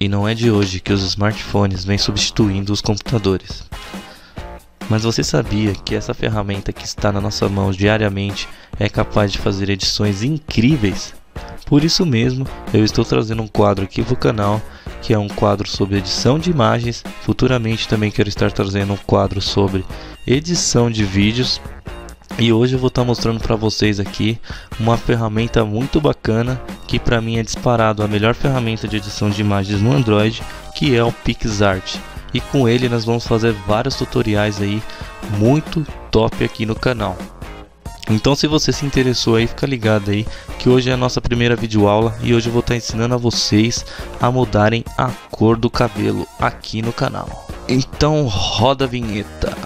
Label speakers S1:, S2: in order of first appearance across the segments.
S1: e não é de hoje que os smartphones vêm substituindo os computadores. Mas você sabia que essa ferramenta que está na nossa mão diariamente é capaz de fazer edições incríveis? Por isso mesmo, eu estou trazendo um quadro aqui para o canal, que é um quadro sobre edição de imagens. Futuramente também quero estar trazendo um quadro sobre edição de vídeos. E hoje eu vou estar mostrando para vocês aqui uma ferramenta muito bacana, que para mim é disparado a melhor ferramenta de edição de imagens no Android, que é o PixArt. E com ele nós vamos fazer vários tutoriais aí muito top aqui no canal. Então se você se interessou aí, fica ligado aí que hoje é a nossa primeira videoaula e hoje eu vou estar ensinando a vocês a mudarem a cor do cabelo aqui no canal. Então roda a vinheta.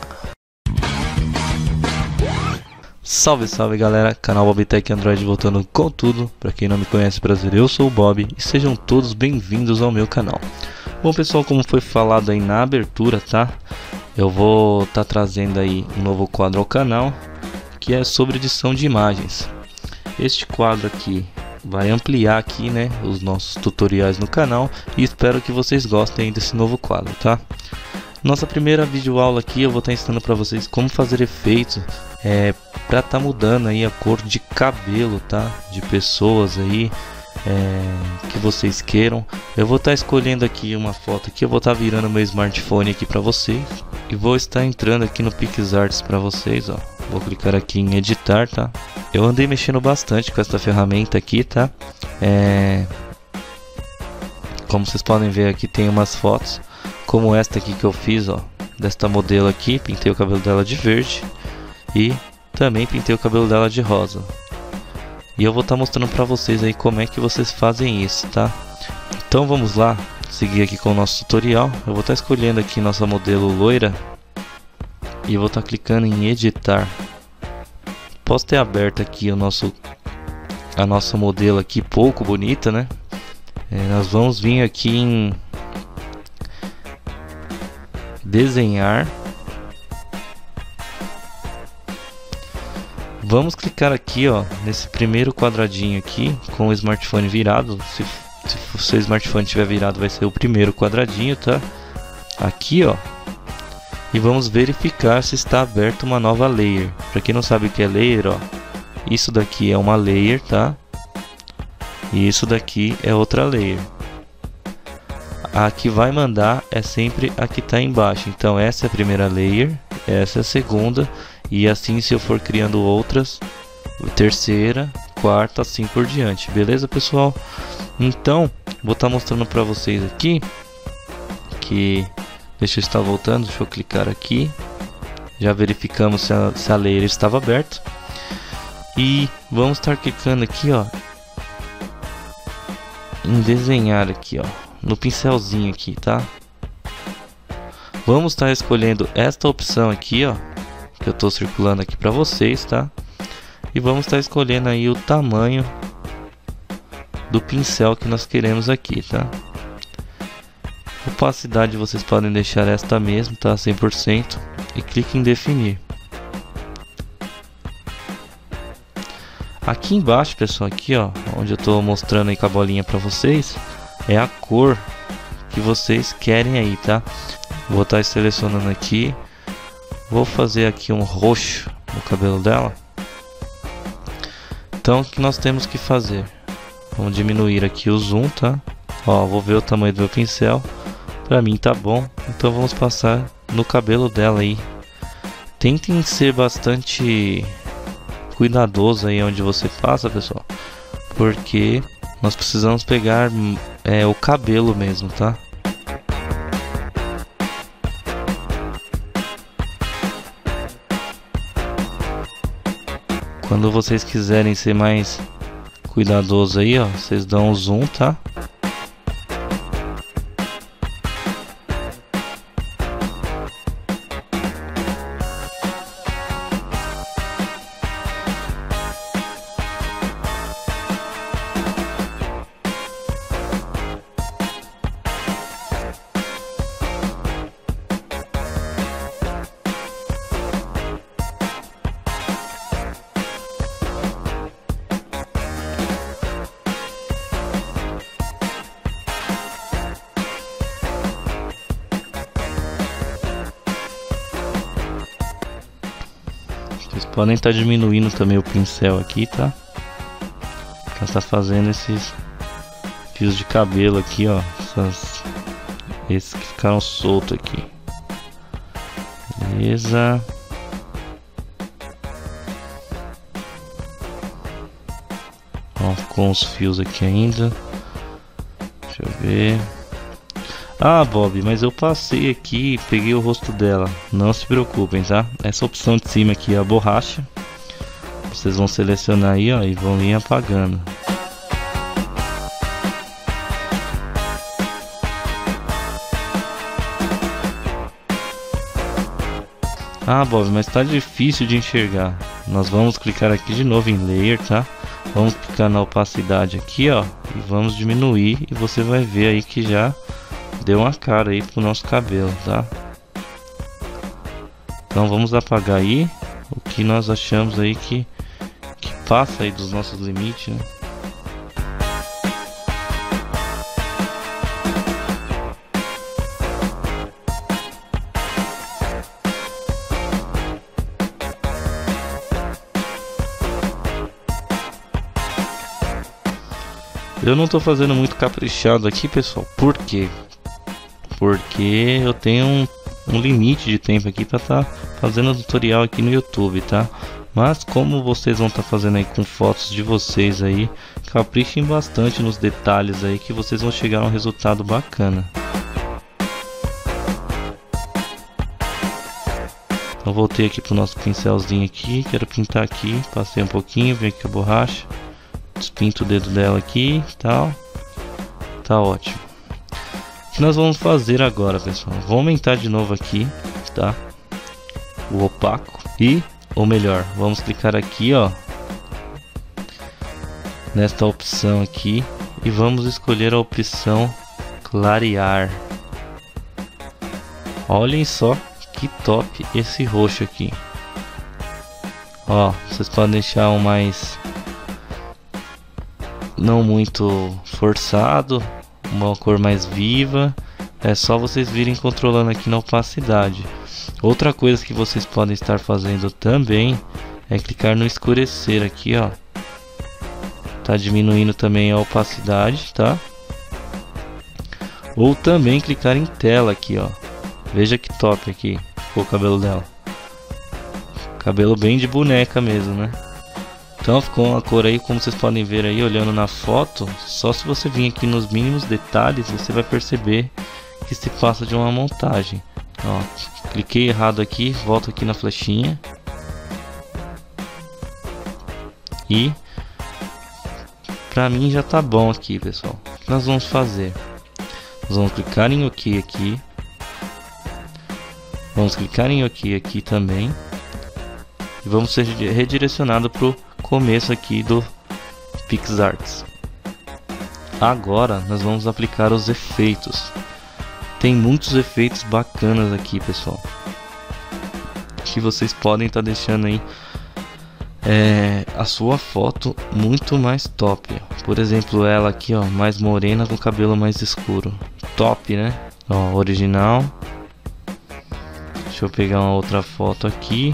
S1: Salve, salve galera, canal Bobtech Android voltando com tudo. Para quem não me conhece, prazer, eu sou o Bob e sejam todos bem-vindos ao meu canal. Bom pessoal, como foi falado aí na abertura, tá? Eu vou estar trazendo aí um novo quadro ao canal, que é sobre edição de imagens. Este quadro aqui vai ampliar aqui, né, os nossos tutoriais no canal e espero que vocês gostem desse novo quadro, tá? Nossa primeira videoaula aqui eu vou estar ensinando para vocês como fazer efeitos para estar mudando aí a cor de cabelo, tá? De pessoas aí que vocês queiram. Eu vou estar escolhendo aqui uma foto aqui, eu vou estar virando meu smartphone aqui para vocês e vou estar entrando aqui no PixArt para vocês, ó. Vou clicar aqui em editar, tá? Eu andei mexendo bastante com essa ferramenta aqui, tá? Como vocês podem ver aqui tem umas fotos como esta aqui que eu fiz, ó, desta modelo aqui. Pintei o cabelo dela de verde e também pintei o cabelo dela de rosa. E eu vou estar mostrando para vocês aí como é que vocês fazem isso, tá? Então vamos lá, seguir aqui com o nosso tutorial. Eu vou estar escolhendo aqui nossa modelo loira e vou estar clicando em editar. Posso ter aberto aqui a nossa modelo aqui pouco bonita, né? Nós vamos vir aqui em desenhar. Vamos clicar aqui, ó, nesse primeiro quadradinho aqui com o smartphone virado. Se o seu smartphone estiver virado, vai ser o primeiro quadradinho, tá? Aqui, ó. E vamos verificar se está aberto uma nova layer. Para quem não sabe o que é layer, ó, isso daqui é uma layer, tá? E isso daqui é outra layer. A que vai mandar é sempre a que está embaixo. Então essa é a primeira layer, essa é a segunda. E assim, se eu for criando outras, terceira, quarta, assim por diante. Beleza, pessoal? Então, vou estar mostrando para vocês aqui que... Deixa eu estar voltando, deixa eu clicar aqui. Já verificamos se a layer estava aberta. E vamos estar clicando aqui, ó, em desenhar aqui, ó, no pincelzinho aqui, tá? Vamos estar escolhendo esta opção aqui, ó, que eu estou circulando aqui para vocês, tá? E vamos estar escolhendo aí o tamanho do pincel que nós queremos aqui, tá? Opacidade vocês podem deixar esta mesmo, tá? 100%. E clique em definir. Aqui embaixo, pessoal, aqui, ó, onde eu estou mostrando aí com a bolinha para vocês, é a cor que vocês querem aí, tá? Vou estar selecionando aqui. Vou fazer aqui um roxo no cabelo dela. Então o que nós temos que fazer? Vamos diminuir aqui o zoom, tá? Ó, vou ver o tamanho do meu pincel. Pra mim tá bom. Então vamos passar no cabelo dela aí. Tentem ser bastante cuidadoso aí onde você passa, pessoal, porque nós precisamos pegar o cabelo mesmo, tá? Quando vocês quiserem ser mais cuidadosos aí, ó, vocês dão um zoom, tá? podem estar diminuindo também o pincel aqui, tá? Ela está fazendo esses fios de cabelo aqui, ó. Esses que ficaram soltos aqui. Beleza. Ó, com os fios aqui ainda. Deixa eu ver. Ah, Bob, mas eu passei aqui e peguei o rosto dela. Não se preocupem, tá? Essa opção de cima aqui é a borracha. Vocês vão selecionar aí, ó, e vão ir apagando. Ah, Bob, mas tá difícil de enxergar. Nós vamos clicar aqui de novo em Layer, tá? Vamos clicar na opacidade aqui, ó, e vamos diminuir, e você vai ver aí que já deu uma cara aí pro nosso cabelo, tá? Então vamos apagar aí o que nós achamos aí que passa aí dos nossos limites, né? Eu não tô fazendo muito caprichado aqui, pessoal. Por quê? Porque eu tenho um limite de tempo aqui para estar fazendo tutorial aqui no YouTube, tá? Mas como vocês vão estar fazendo aí com fotos de vocês aí, caprichem bastante nos detalhes aí que vocês vão chegar a um resultado bacana. Então voltei aqui pro nosso pincelzinho aqui, quero pintar aqui, passei um pouquinho, vem aqui a borracha. Despinto o dedo dela aqui e tal. Tá ótimo. O que nós vamos fazer agora, pessoal? Vou aumentar de novo aqui, tá? O opaco. E, ou melhor, vamos clicar aqui, ó, nesta opção aqui. E vamos escolher a opção clarear. Olhem só que top esse roxo aqui. Ó, vocês podem deixar um mais... não muito forçado, uma cor mais viva. É só vocês virem controlando aqui na opacidade. Outra coisa que vocês podem estar fazendo também é clicar no escurecer aqui, ó. Tá diminuindo também a opacidade, tá? Ou também clicar em tela aqui, ó. Veja que top aqui ficou o cabelo dela. Cabelo bem de boneca mesmo, né? Então ficou uma cor aí, como vocês podem ver aí olhando na foto. Só se você vir aqui nos mínimos detalhes você vai perceber que se passa de uma montagem. Ó, cliquei errado aqui, volto aqui na flechinha e pra mim já tá bom aqui, pessoal. O que nós vamos fazer? Nós vamos clicar em OK aqui. Vamos clicar em OK aqui também. E vamos ser redirecionado pro começo aqui do PixArt. Agora nós vamos aplicar os efeitos. Tem muitos efeitos bacanas aqui, pessoal, que vocês podem estar deixando aí a sua foto muito mais top. Por exemplo, ela aqui, ó, mais morena com cabelo mais escuro. Top, né? Ó, original. Deixa eu pegar uma outra foto aqui.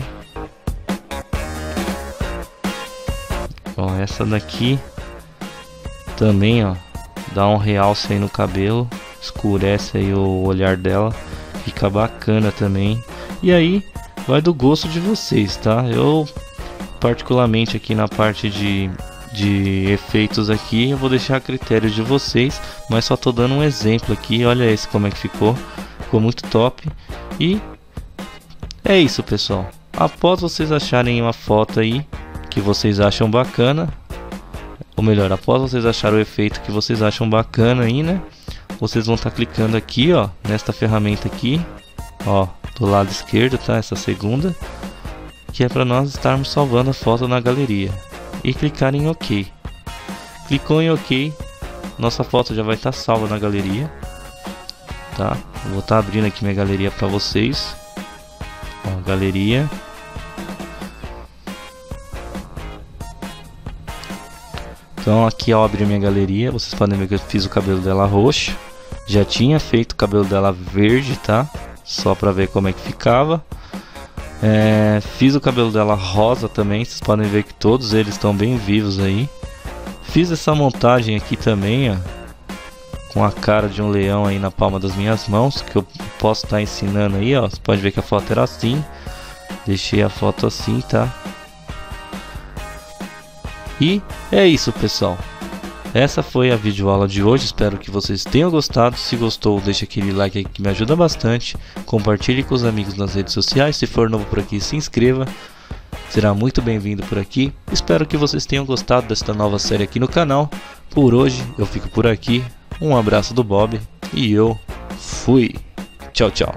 S1: Ó, essa daqui também, ó, dá um realce aí no cabelo, escurece aí o olhar dela, fica bacana também. E aí vai do gosto de vocês, tá? Eu particularmente aqui na parte de efeitos aqui eu vou deixar a critério de vocês, mas só tô dando um exemplo aqui. Olha esse como é que ficou muito top. E é isso, pessoal. Após vocês acharem uma foto aí que vocês acham bacana, ou melhor, após vocês acharem o efeito que vocês acham bacana aí, né, vocês vão estar clicando aqui, ó, nesta ferramenta aqui, ó, do lado esquerdo, tá, essa segunda, que é para nós estarmos salvando a foto na galeria, e clicar em OK. Clicou em OK, nossa foto já vai estar salva na galeria, tá? Vou estar abrindo aqui minha galeria para vocês, ó, galeria. Então aqui ao abrir minha galeria, vocês podem ver que eu fiz o cabelo dela roxo. Já tinha feito o cabelo dela verde, tá? Só pra ver como é que ficava. Fiz o cabelo dela rosa também, vocês podem ver que todos eles estão bem vivos aí. Fiz essa montagem aqui também, ó, com a cara de um leão aí na palma das minhas mãos, que eu posso estar ensinando aí, ó. Você pode ver que a foto era assim. Deixei a foto assim, tá? E é isso, pessoal. Essa foi a videoaula de hoje, espero que vocês tenham gostado. Se gostou, deixa aquele like aí que me ajuda bastante. Compartilhe com os amigos nas redes sociais. Se for novo por aqui, se inscreva. Será muito bem-vindo por aqui. Espero que vocês tenham gostado desta nova série aqui no canal. Por hoje, eu fico por aqui. Um abraço do Bob e eu fui. Tchau, tchau.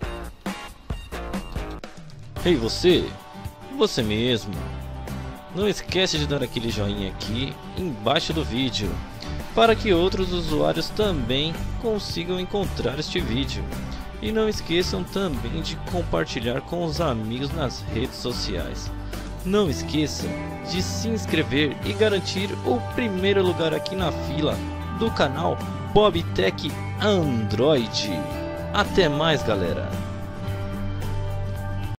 S2: Ei, você mesmo. Não esquece de dar aquele joinha aqui embaixo do vídeo, para que outros usuários também consigam encontrar este vídeo. E não esqueçam também de compartilhar com os amigos nas redes sociais. Não esqueçam de se inscrever e garantir o primeiro lugar aqui na fila do canal Bob Tech Android. Até mais, galera!